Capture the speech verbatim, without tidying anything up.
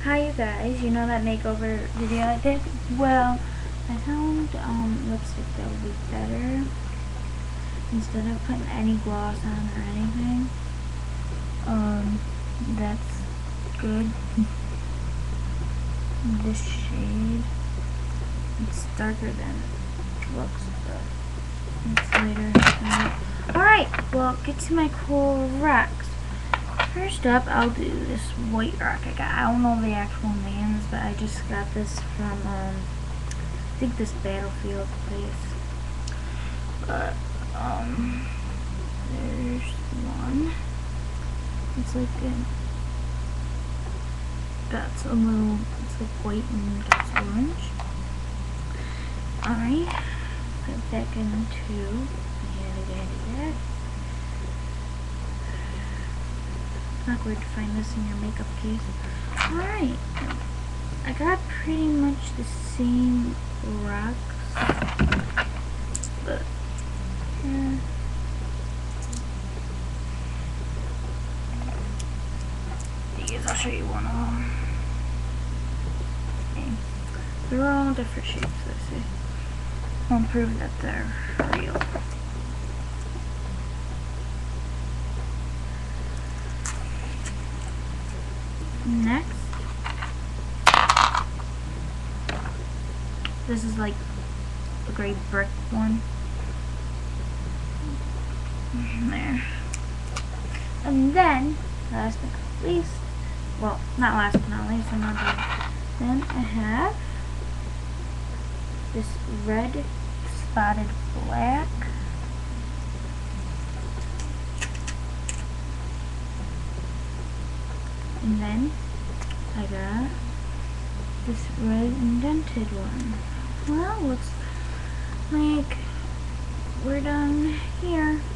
Hi you guys, you know that makeover video I did? Well, I found um, lipstick that would be better instead of putting any gloss on or anything. Um, that's good. This shade, it's darker than it looks, but it's later. Alright, well, get to my cool rocks. First up, I'll do this white rock I got. I don't know the actual names, but I just got this from, um, I think this Battlefield place. But, um, there's one. It's like a, that's a little, it's like white and that's orange. Alright, put it back into, yeah, awkward to find this in your makeup case. Alright, I got pretty much the same rocks, but yeah. These, I'll show you one of them. Okay. They're all different shapes, let's see. I'll prove that they're real. Next, this is like a gray brick one. There. And then, last but not least, well, not last but not least, I'm not done. Then I have this red spotted black. And then I got this red indented one. Well, looks like we're done here.